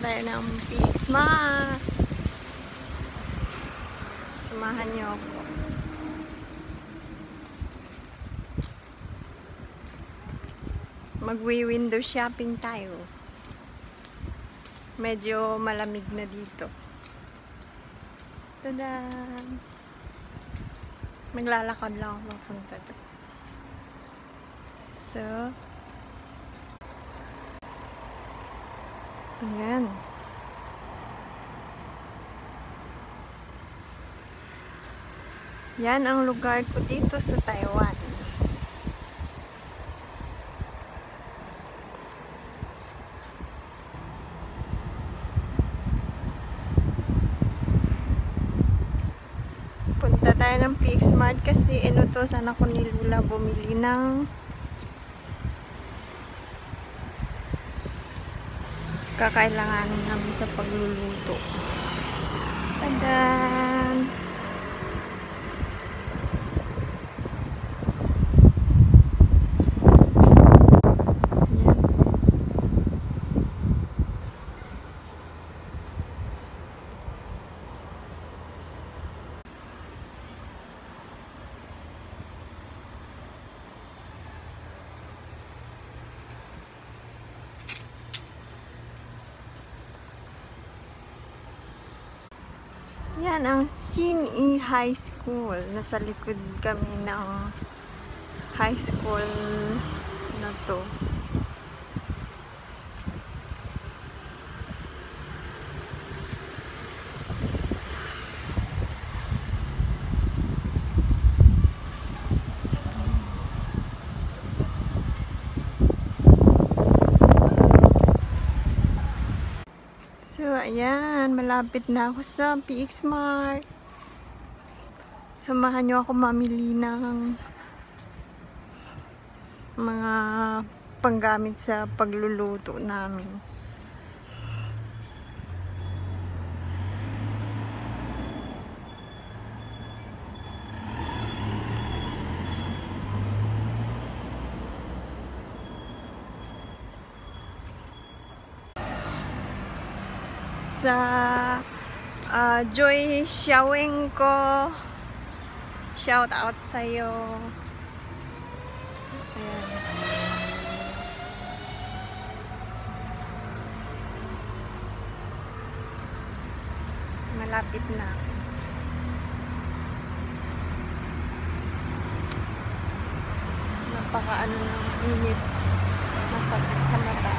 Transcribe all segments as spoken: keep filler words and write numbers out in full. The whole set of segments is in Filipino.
tayo ng Pixmart. Samahan niyo ako. Magwi-window shopping tayo. Medyo malamig na dito. Tada! Maglalakad lang ako papunta doon. So, ayan. Yan ang lugar ko dito sa Taiwan. Punta tayo ng Pixmart kasi inutosan ako ni Lula bumili ng kakailanganin namin sa pagluluto. Tadan! Yan ang Sin-E High School. Nasa likod kami ng high school na to. So, ayan, malapit na ako sa Pixmart. Samahan nyo ako mamili ng mga panggamit sa pagluluto namin. Sa uh, Joy Xiaowing ko, shout out sa'yo. Ayan. Malapit na. Napaka ano ng init, masakit sa mata.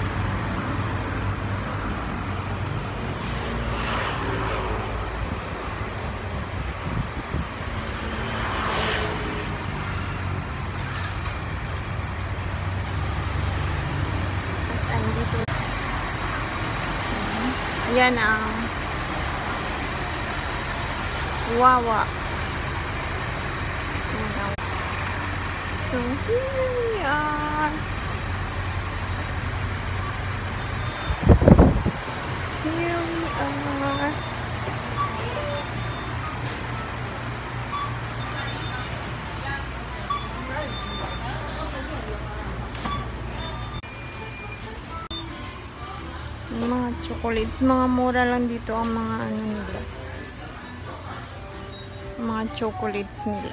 Yan ang Wawa. Yan ang. So here we are. Here we are. Mga chocolates, mga mura lang dito ang mga ano nila, mga chocolates nila.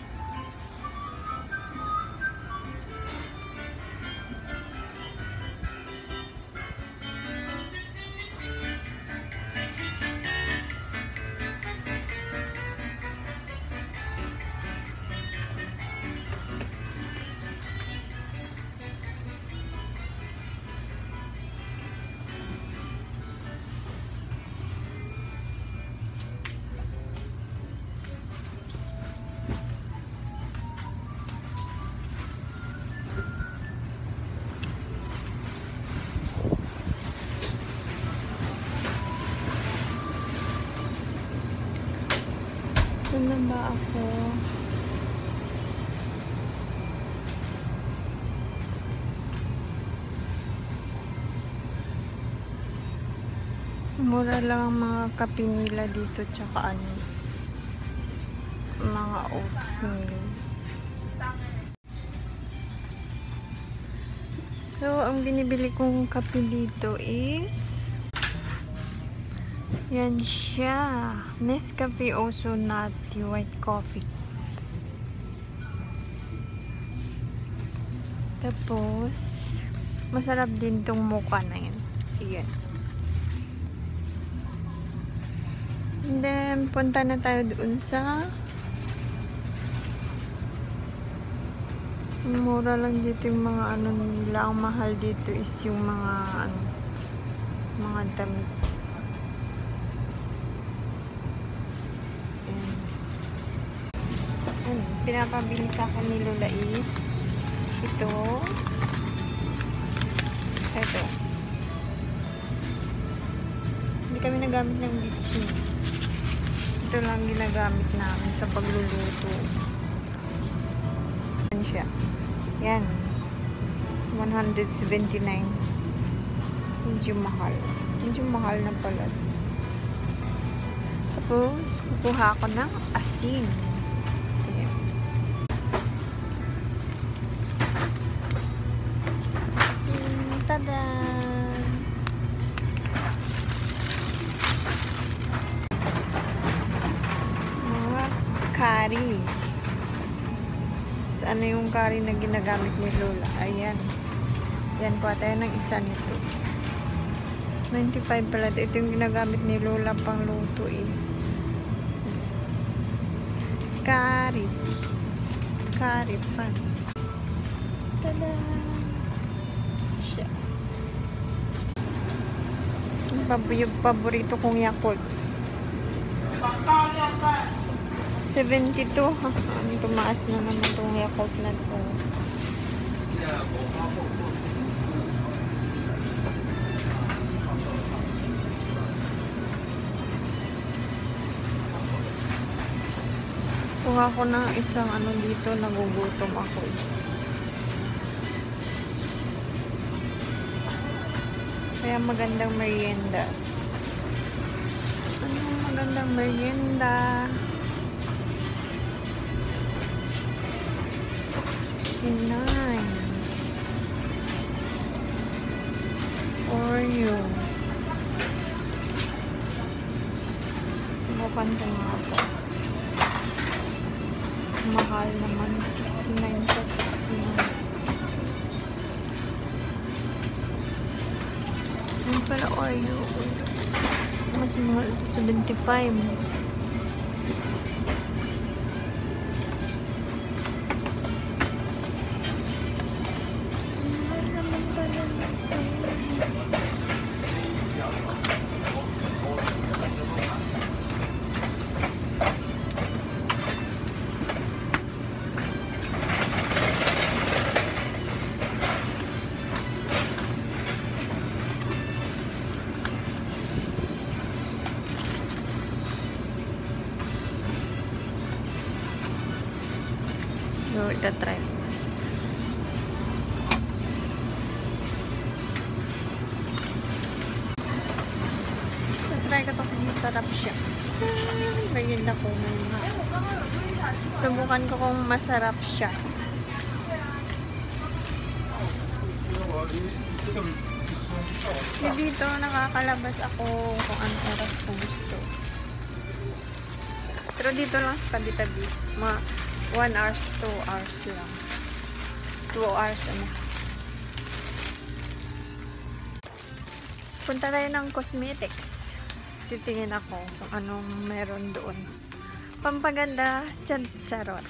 Saan na ba ako? Mura lang ang mga kape nila dito, tsaka ano, mga oats meal. So, ang binibili kong kape dito is Yan siya. Nescafe Oso Nutty White Coffee. Tapos, masarap din tong mocha na yan. Ayan. And then, punta na tayo doon sa mura lang dito yung mga ano nila. Ang mahal dito is yung mga ano, mga damit. Ayan. Ayan. Pinapabili sa akin ni Lola is ito. Ito. Hindi kami nagamit ng bitchin. Ito lang ginagamit namin sa pagluluto. Yan siya. Yan. one seventy-nine. Medyo mahal. Medyo mahal na pala. Tapos, kukuha ako ng asin. Ayan. Asin. Tada! Mga curry. Sa ano yung curry na ginagamit ni Lola? Ayan. Yan, kuha tayo ng isa nito. ninety-five pala. Ito yung ginagamit ni Lola pang luto eh. Curry. Curry pan. Tada! Siya. Yung paborito kong Yakult. seventy-two. Ano, tumaas na naman itong Yakult na ito. Kuha ko ng isang ano dito, nagugutom ako. Kaya magandang merienda. Ano magandang merienda? sixty-nine. Oreo. Bukan ko nga po. Mahal naman. sixty-nine to sixty-nine. Ano pala Oreo? Mas mahal ito. seventy-five. So, ita-try. Ita-try ko ito kung masarap siya. Bagyan na po muna. Subukan ko kung masarap siya. Dito, nakakalabas ako kung anong oras ko gusto. Pero dito lang sa tabi-tabi. Ma one hours, two hours lang. two hours ano. Punta tayo ng cosmetics. Titingin ako kung anong meron doon. Pampaganda, chan charot.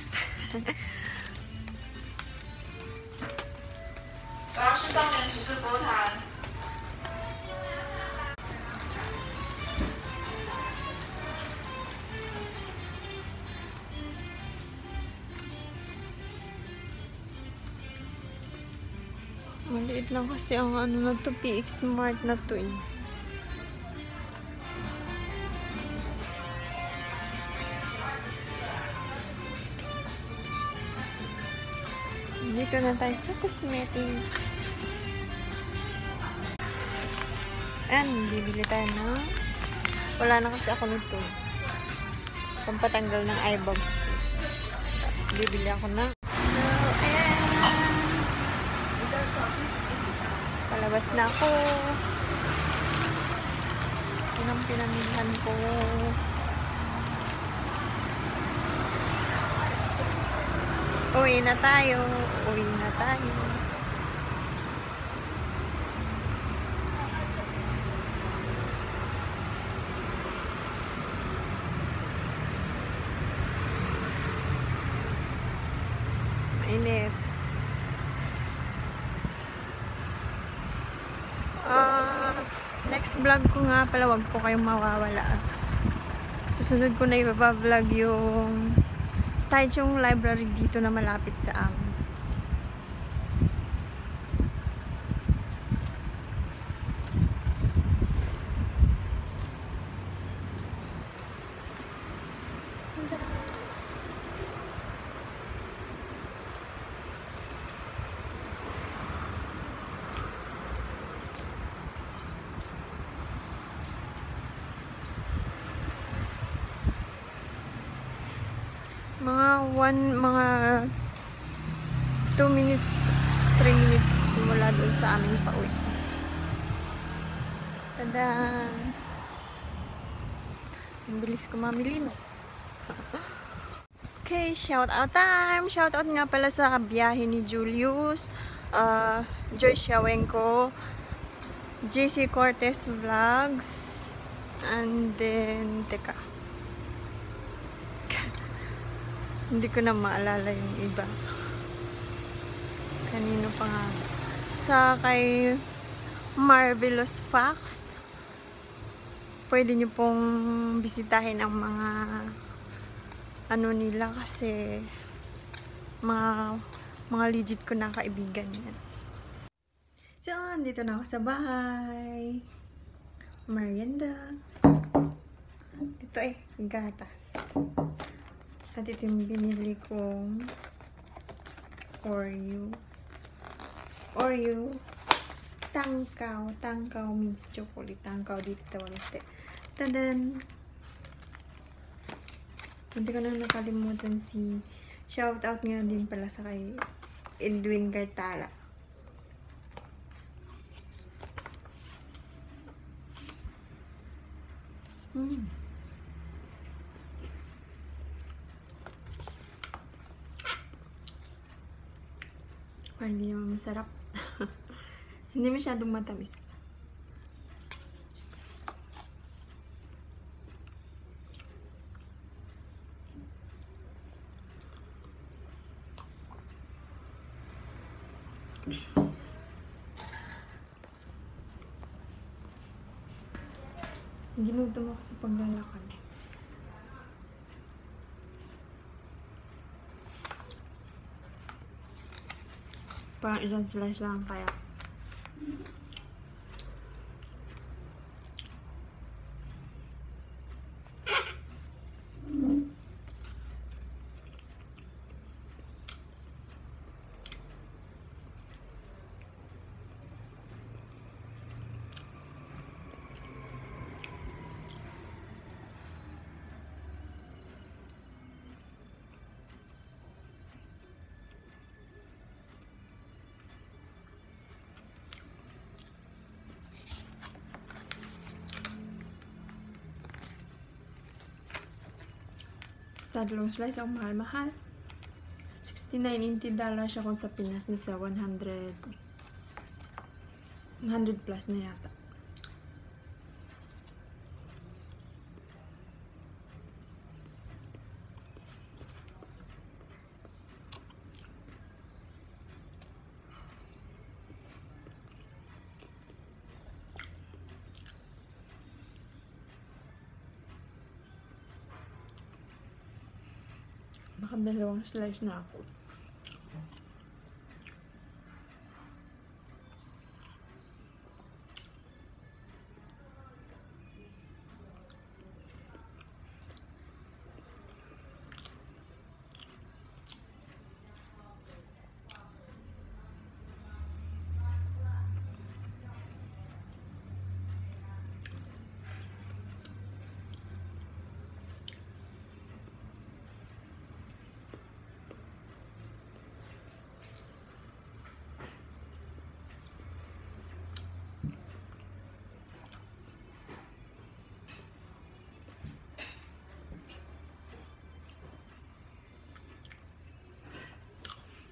Maliit lang kasi ang ano na to, P X Smart na to eh. Dito na tayo sa cosmetic. And, bibili tayo na. Wala na kasi ako nito. Pampatanggal ng eye bags ko. Bibili ako na. So, ayan. Palabas na ako. laki ng pinamilihan ko. Uwi na tayo. Uwi na tayo. Mainit. Uh, next vlog ko nga pala, wag po kayong mawawala. Susunod ko na ipa-vlog yung Taichung Library dito na malapit sa amin. Mga one, mga two minutes, three minutes mula doon sa aming pauwi. Tadaan! Ang bilis ko mamili, no? Okay, shout out time! Shout out nga pala sa biyahe ni Julius, uh, Joy Shawenko, J C Cortez Vlogs, and then, teka. Hindi ko na maalala yung iba. Kanino pa nga? Sa kay Marvelous Facts. Pwede nyo pong bisitahin ang mga ano nila kasi mga mga legit ko na kaibigan yan. So, dito na ako sa bahay. Merienda. Ito eh, gatas. At ito yung binili kong Oreo. Oreo. Tangkaw. Tangkaw means chocolate. Tangkaw dito tawag ito. Tadan! Hindi ko na nakalimutan si shoutout nga din pala sa kay Edwin Gartala. Hmm. Ay, hindi naman masarap. Hindi masyadong matamis. Ginutom ako sa paglalakad. Parang isang slice lang kaya. Tatlong slice ang mahal-mahal. sixty-nine, eighty dollars siya kung sa Pinas na sa one hundred. one hundred plus na yata. Baka dalawang slice na ako.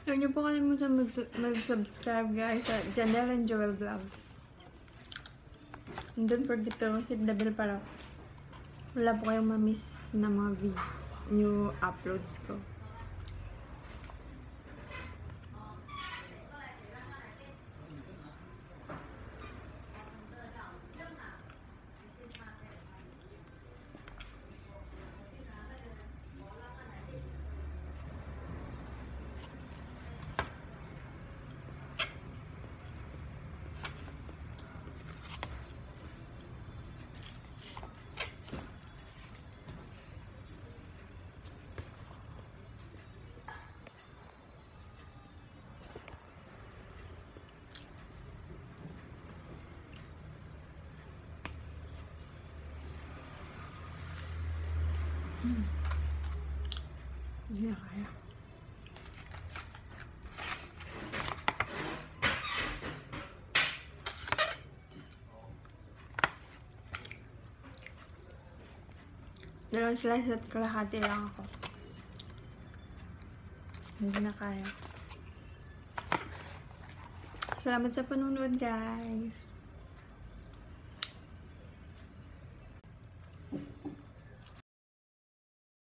Huwag niyo po kalimutan mag-subscribe guys sa Janelle and Joel Vlogs. And don't forget to hit the bell para wala po kayong ma-miss na mga video, new uploads ko. Hmm. Hindi na kaya. Dalawang slice at kalahati lang ako. Hindi na kaya. Salamat sa panunod guys.